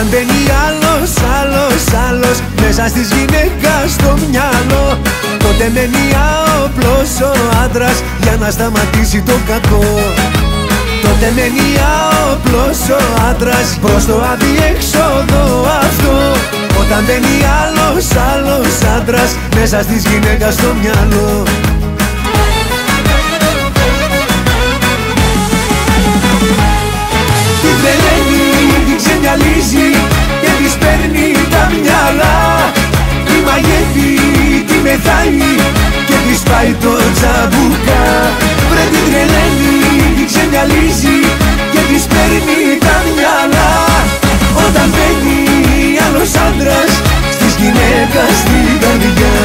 Όταν μπαίνει άλλος μέσα στις γυναίκας στο μυαλό, τότε μένει άοπλος ο άντρας για να σταματήσει το κακό. Τότε μένει άοπλος ο άντρας προς το αδιέξοδο αυτό. Όταν μπαίνει άλλος άντρας μέσα στις γυναίκας στο μυαλό. Την τρελαίνει, την ξεμυαλίζει και της παίρνει τα μυαλά. Τη μαγεύει, τη μεθάει και της πάει το τσαμπουκά. Βρε την τρελαίνει, την ξεμυαλίζει και της παίρνει τα μυαλά. Όταν μπαίνει άλλος άντρας στις γυναίκας στην καρδιά.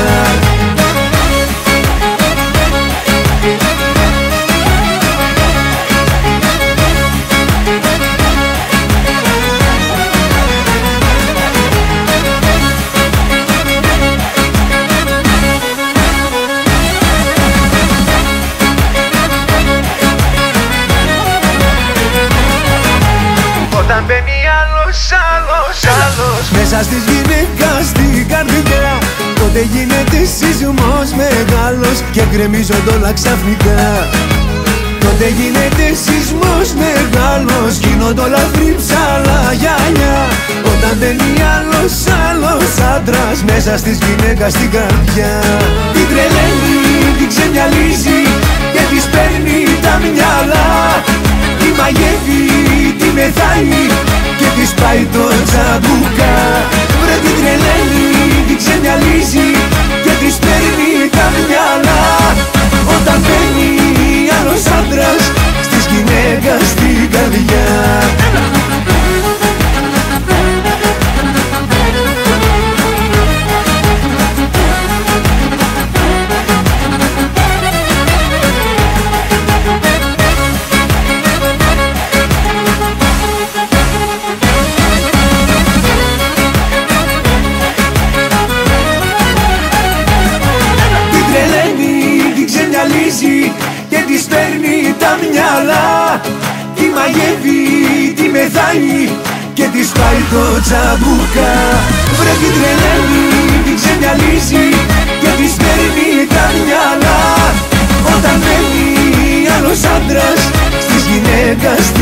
Όταν μπαίνει άλλος μέσα στις γυναίκας στην καρδιά, τότε γίνεται σεισμός μεγάλος και γκρεμίζονται όλα ξαφνικά. Τότε γίνεται σεισμός μεγάλος, γίνονται όλα φρύψαλα γυαλιά. Όταν μπαίνει άλλος άντρας μέσα στις γυναίκας στην καρδιά. Την τρελαίνει, την ξεμυαλίζει και της παίρνει τα μυαλά. Τη μαγεύει, τη μεθάει και της πάει το τσαμπουκά. Βρε την τρελαίνει, την ξεμυαλίζει και της παίρνει τα μυαλά. Όταν μπαίνει άλλος άντρας στις γυναίκας στην καρδιά. Και της παίρνει τα μυαλά. Τη μαγεύει, τη μεθάει και της πάει το τσαμπουκά. Βρε την τρελαίνει, την ξεμυαλίζει και της παίρνει τα μυαλά. Όταν μπαίνει άλλος άντρας στις γυναίκας